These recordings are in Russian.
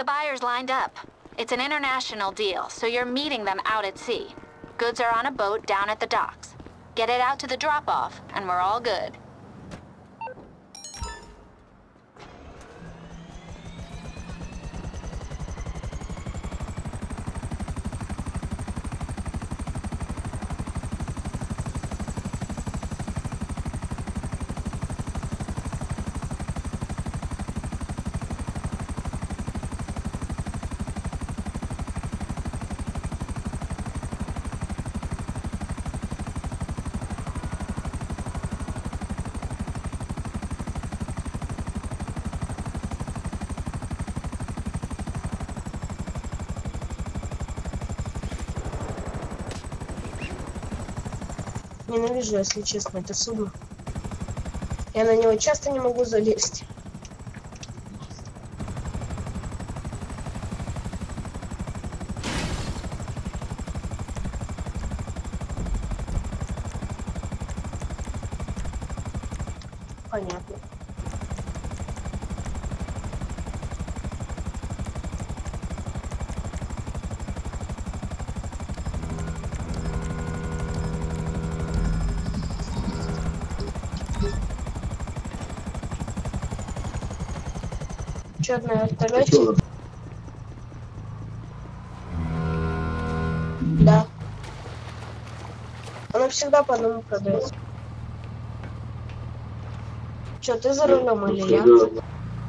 buyers lined up. It's an international deal, so you're meeting them out at sea. Goods are on a boat down at the docks. Get it out to the drop-off, and we're all good. Ненавижу, если честно, это судно. Я на него часто не могу залезть. Понятно. Чё, на вертолете? Да. Оно всегда по одному продается. Чё, ты за рулем или я?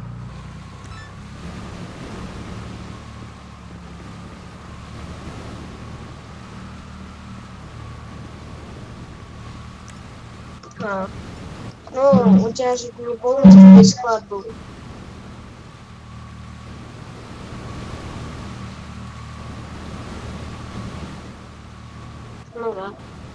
А. Ну, у тебя же не полностью весь склад был. Ну да.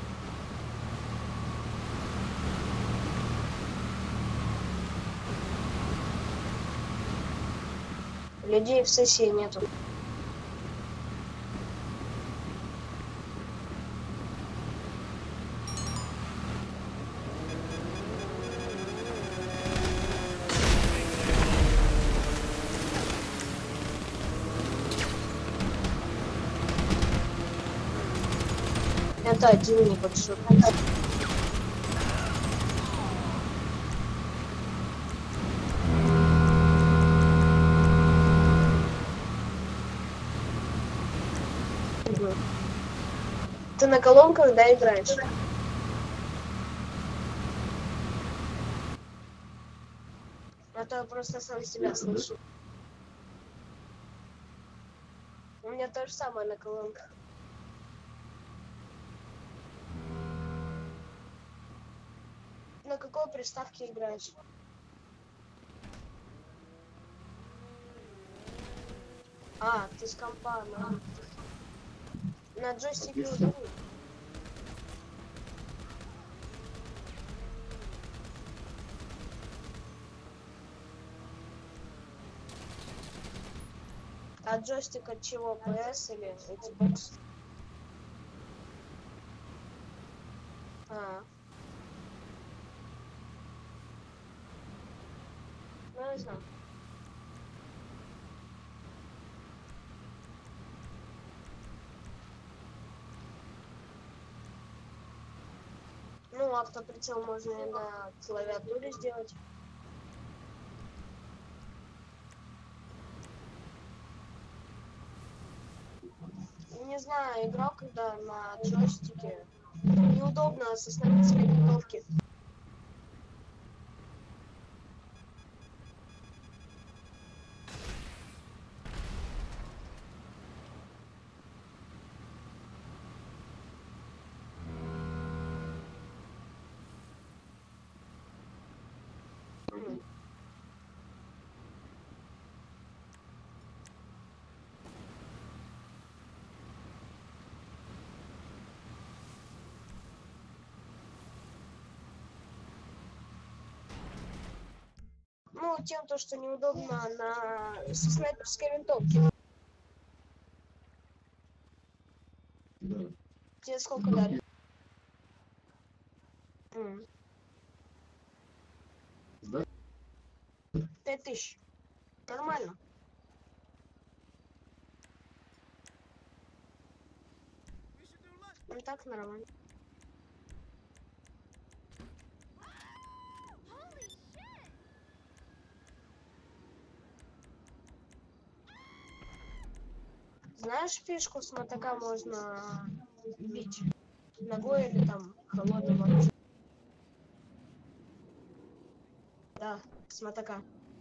Людей в сессии нету. Это один небольшой. Ты на колонках, да, играешь? Это просто сам себя слышу. У меня то же самое на колонках. На какой приставке играешь? А, ты с компа, на джойстике удобно. А джойстик от чего? PS или Xbox? А. Ну, не знаю. Ну, автоприцел можно и на клавиатуре сделать. Не знаю, играл когда на джойстике. Неудобно остановить винтовки. Ну, тем то, что неудобно со снайперской винтовки. Да. Тебе сколько дали? 5000. Нормально. Ну так нормально. Знаешь, фишку с мотока можно бить ногой или там холодным оружием? Да, с мотока.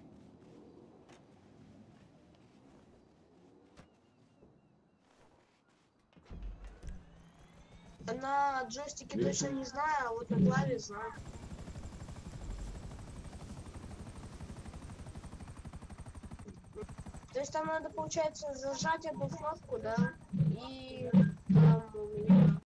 На джойстике точно не знаю, а вот на клаве знаю. То есть там надо, получается, зажать эту кнопку, да, и